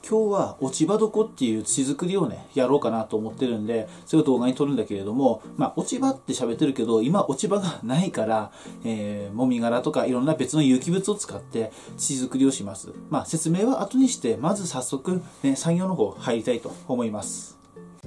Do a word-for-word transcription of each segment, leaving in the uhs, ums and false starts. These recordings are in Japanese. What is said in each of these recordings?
今日は落ち葉床っていう土作りをね、やろうかなと思ってるんで、それを動画に撮るんだけれども、まあ、落ち葉って喋ってるけど、今落ち葉がないから、えー、もみ殻とかいろんな別の有機物を使って土作りをします。まあ、説明は後にして、まず早速、ね、作業の方入りたいと思います。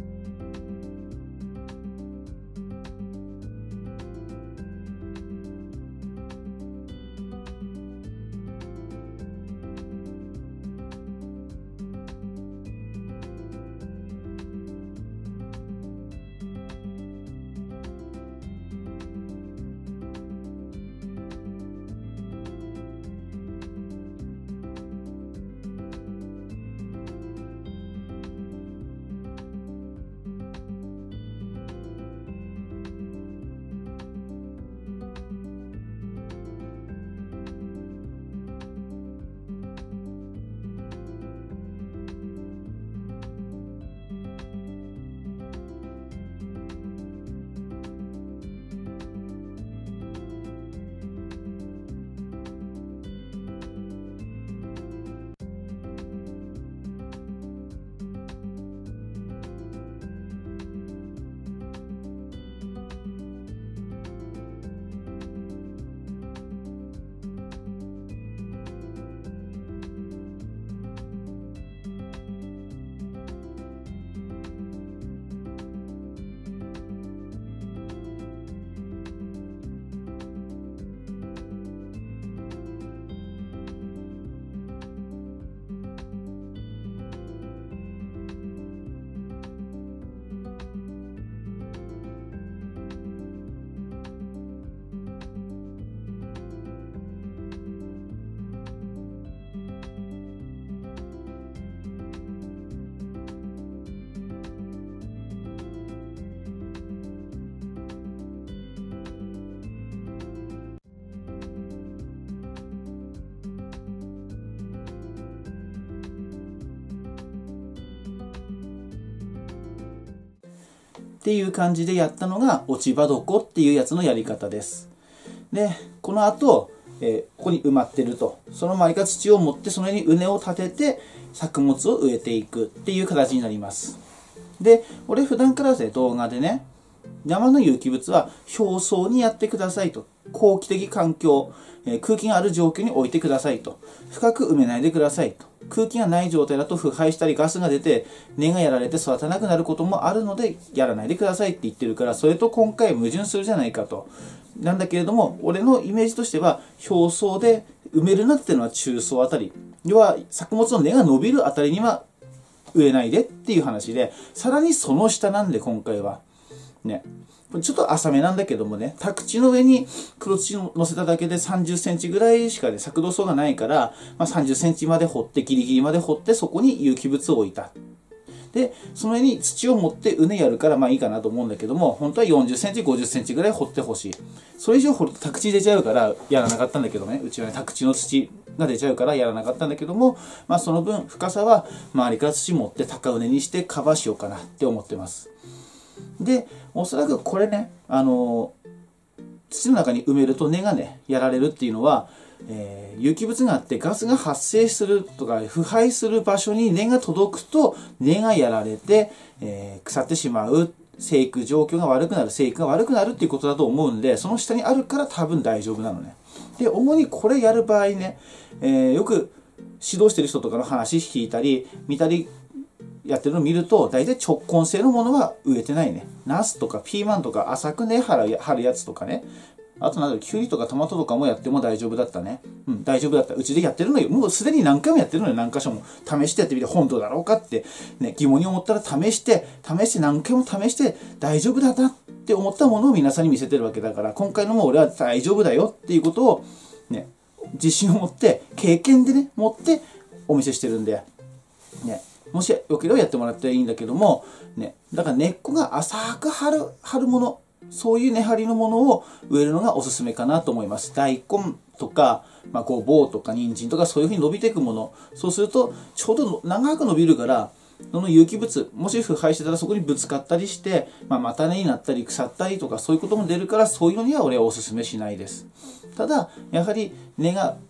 っていう感じでやったのが落ち葉床っていうやつのやり方です。で、この後、えー、ここに埋まってると。その周りから土を持ってその上に畝を立てて作物を植えていくっていう形になります。で、俺普段からで動画でね、山の有機物は表層にやってくださいと。好気的環境、えー、空気がある状況に置いてくださいと。深く埋めないでくださいと。空気がない状態だと腐敗したりガスが出て根がやられて育たなくなることもあるのでやらないでくださいって言ってるから、それと今回矛盾するじゃないかと。なんだけれども、俺のイメージとしては表層で埋めるなっていうのは中層あたり、要は作物の根が伸びるあたりには植えないでっていう話で、さらにその下なんで今回はね、ちょっと浅めなんだけどもね、宅地の上に黒土を乗せただけでさんじゅっセンチぐらいしかね、作動層がないから、まあ、さんじゅっセンチまで掘って、ギリギリまで掘って、そこに有機物を置いた。で、その上に土を持って畝やるからまあいいかなと思うんだけども、本当はよんじゅっセンチ、ごじゅっセンチぐらい掘ってほしい。それ以上掘ると宅地出ちゃうからやらなかったんだけどね、うちはね、宅地の土が出ちゃうからやらなかったんだけども、まあその分深さは周りから土持って高畝にしてカバーしようかなって思ってます。で、おそらくこれね、あの土の中に埋めると根がねやられるっていうのは、えー、有機物があってガスが発生するとか腐敗する場所に根が届くと根がやられて、えー、腐ってしまう、生育状況が悪くなる、生育が悪くなるっていうことだと思うんで、その下にあるから多分大丈夫なのね。で、主にこれやる場合ね、えー、よく指導してる人とかの話聞いたり見たりやってるのを見ると、大体直根性のものは植えてないね。ナスとかピーマンとか浅く根張るやつとかね。あとなんだろう、キュウリとかトマトとかもやっても大丈夫だったね。うん、大丈夫だった。うちでやってるのよ。もうすでに何回もやってるのよ。何箇所も。試してやってみて、本当だろうかって、ね、疑問に思ったら試して、試して何回も試して、大丈夫だなって思ったものを皆さんに見せてるわけだから、今回のも俺は大丈夫だよっていうことを、ね、自信を持って、経験でね、持ってお見せしてるんで、ね。もしよければやってもらったらいいんだけども、ね、だから根っこが浅く張る、張るもの、そういう根張りのものを植えるのがおすすめかなと思います。大根とか、まあ、ごぼうとか人参とかそういうふうに伸びていくもの。そうすると、ちょうど長く伸びるから、その有機物、もし腐敗してたらそこにぶつかったりして、まあ、叉根になったり腐ったりとかそういうことも出るから、そういうのには俺はおすすめしないです。ただ、やはり根が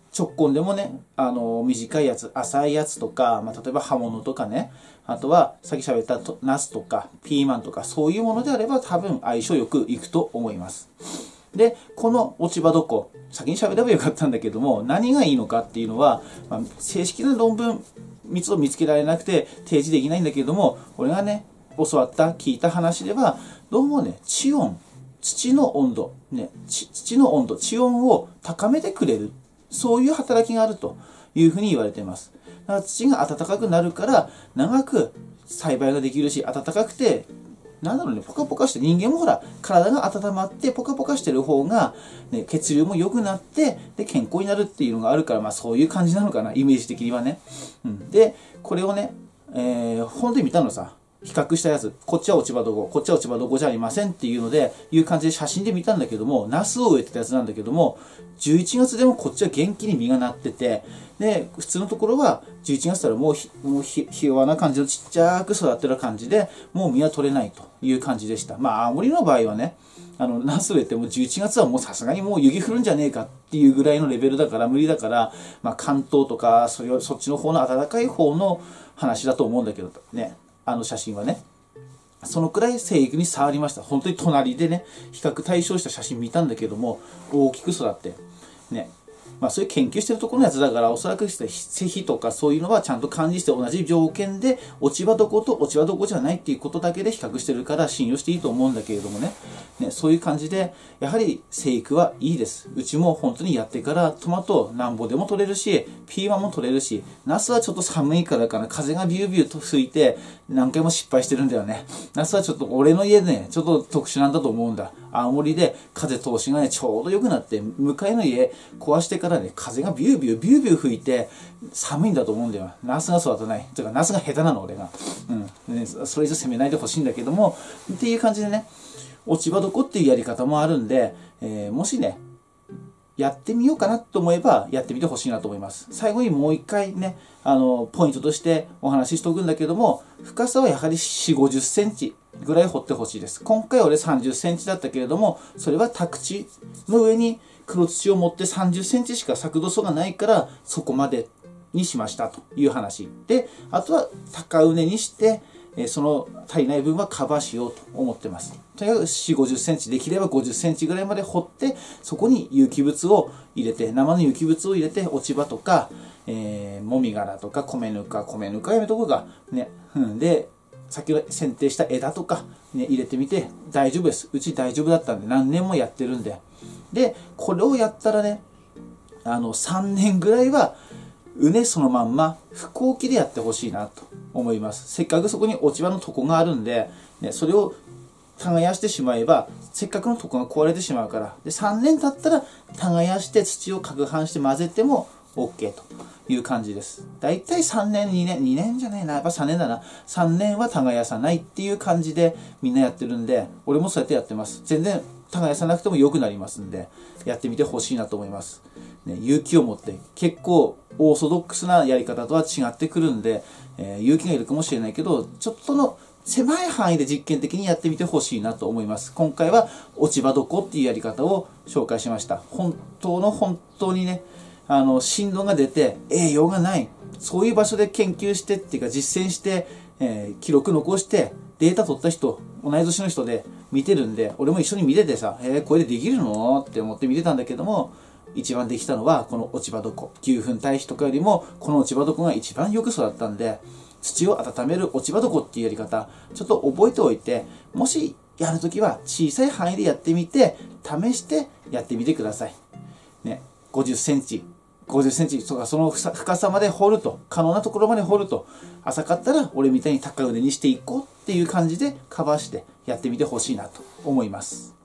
直根でもね、あの短いやつ、浅いやつとか、まあ、例えば葉物とかね、あとはさっき喋ったナスとかピーマンとかそういうものであれば多分相性よくいくと思います。で、この落ち葉床、先に喋ればよかったんだけども、何がいいのかっていうのは、まあ、正式な論文、密度見つけられなくて提示できないんだけども、俺がね、教わった、聞いた話では、どうもね、地温、土の温度、ね、土の温度、地温を高めてくれる。そういう働きがあるというふうに言われています。だから土が暖かくなるから、長く栽培ができるし、暖かくて、なんだろうね、ポカポカして、人間もほら、体が温まって、ポカポカしてる方が、ね、血流も良くなって、で、健康になるっていうのがあるから、まあそういう感じなのかな、イメージ的にはね。うん、で、これをね、えー、本で見たのさ、比較したやつ、こっちは落ち葉どこ、こっちは落ち葉どこじゃありませんっていうので、いう感じで写真で見たんだけども、ナスを植えてたやつなんだけども、じゅういちがつでもこっちは元気に実がなってて、で、普通のところはじゅういちがつからもうひ、もうひ、ひ弱な感じのちっちゃく育ってる感じで、もう実は取れないという感じでした。まあ、青森の場合はね、あの、ナス植えてもじゅういちがつはもうさすがにもう雪降るんじゃねえかっていうぐらいのレベルだから無理だから、まあ、関東とか、それそっちの方の暖かい方の話だと思うんだけどね、あの写真はね。そのくらい生育に触りました。本当に隣でね、比較対象した写真見たんだけども、大きく育って。ね。まあそういう研究してるところのやつだから、おそらく施肥とかそういうのはちゃんと管理して同じ条件で、落ち葉床と落ち葉床じゃないっていうことだけで比較してるから信用していいと思うんだけれどもね。ね、そういう感じで、やはり生育はいいです。うちも本当にやってからトマトなんぼでも取れるし、ピーマンも取れるし、ナスはちょっと寒いからかな、風がビュービューと吹いて何回も失敗してるんだよね。ナスはちょっと俺の家でね、ちょっと特殊なんだと思うんだ。青森で風通しがね、ちょうど良くなって、向かいの家壊してからね、風がビュービュービュービュー吹いて寒いんだと思うんだよ。ナスが育たない。てか、ナスが下手なの、俺が。うん。ね、それ以上責めないでほしいんだけども、っていう感じでね、落ち葉床っていうやり方もあるんで、えー、もしね、やってみようかなと思えばやってみてほしいなと思います。最後にもう一回ね、あの、ポイントとしてお話ししておくんだけども、深さはやはりよん、ごじゅっセンチぐらい掘ってほしいです。今回は俺さんじゅっセンチだったけれども、それは宅地の上に黒土を持ってさんじゅっセンチしか作土層がないから、そこまでにしましたという話。で、あとは高畝にして、その足りない分はカバーしようと思ってます。とにかくよん、ごじゅっセンチ、できればごじゅっセンチぐらいまで掘って、そこに有機物を入れて、生の有機物を入れて、落ち葉とか、えー、もみ殻とか、米ぬか、米ぬかやめとこうか。ね。うん、で、先ほど剪定した枝とか、ね、入れてみて、大丈夫です。うち大丈夫だったんで、何年もやってるんで。で、これをやったらね、あの、さんねんぐらいは、うねそのまんま不耕起でやってほしいなと思います。せっかくそこに落ち葉の床があるんで、ね、それを耕してしまえば、せっかくの床が壊れてしまうから。で、さんねん経ったら耕して土を攪拌して混ぜても OK という感じです。だいたいさんねん、にねん、にねんじゃないな、やっぱさんねんだな。さんねんは耕さないっていう感じでみんなやってるんで、俺もそうやってやってます。全然耕さなくても良くなりますんで、やってみてほしいなと思います。ね、勇気を持って、結構オーソドックスなやり方とは違ってくるんで、えー、勇気がいるかもしれないけど、ちょっとの狭い範囲で実験的にやってみてほしいなと思います。今回は落ち葉床っていうやり方を紹介しました。本当の本当にね、あの、振動が出て栄養がない。そういう場所で研究してっていうか実践して、えー、記録残してデータ取った人、同い年の人で見てるんで、俺も一緒に見ててさ、えー、これでできるのって思って見てたんだけども、一番できたのはこの落ち葉床。牛糞堆肥とかよりもこの落ち葉床が一番よく育ったんで、土を温める落ち葉床っていうやり方、ちょっと覚えておいて、もしやるときは小さい範囲でやってみて、試してやってみてください。ね、ごじゅっセンチ、ごじゅっセンチとかその深さまで掘ると、可能なところまで掘ると、浅かったら俺みたいに高畝にしていこうっていう感じでカバーしてやってみてほしいなと思います。